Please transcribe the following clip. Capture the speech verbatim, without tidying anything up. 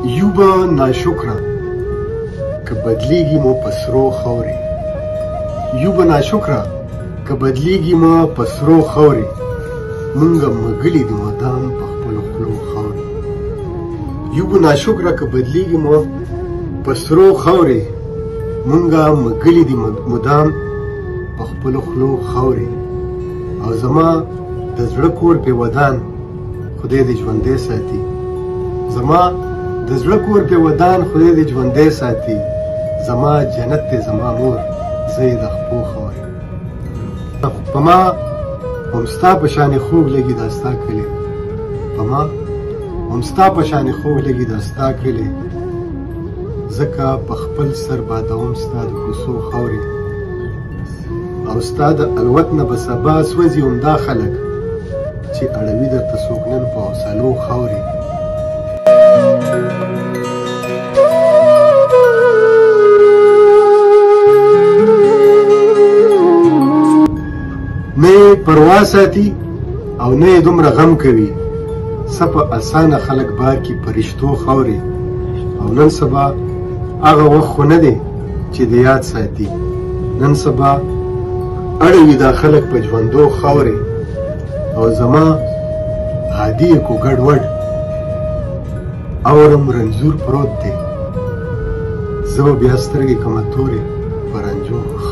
یو به ناشکره که بدلیږي مو په سرو خاورې یو به ناشکره که بدلیږي مو په سرو خاورې مونږه مږلي دي مدام په خپلو خولو خاورې یو به ناشکره که بدلیږي مو په سرو خاورې مونږه مږلي دي مدام په خپلو خولو خاورې او زما د زړه کور پې ودان خدای دې ژوندی ساتي زما د زړه کور پې ودان خدای دې ژوندی ساتي زما جنت دی زما مور زه یې د خپو خاورې په ما هم ستا په شانې خوږ لګي دا ستا کلی په ما هم ستا په شانې خوږ لګي دا ستا کلی ځکه په خپل سر بادوم ستا د کوڅو خاورې او ستا د الوت نه به سبا سوځي همدا خلک چې اړوي درته څوک نن په حوصلو خاورې نه یې پروا ساتي او نه یې دومره غم کوي څه په اسانه خلک بار کي په رشتو خاورې او نن سبا هغه وخت خو نه دی چې د یاد ساتي نن سبا اړوي دا خلک په ژوندو خاورې او زما عادي یې کو ګډوډ اورم رنځور پروت دی زه به بیا سترګې کمه تورې په رنجو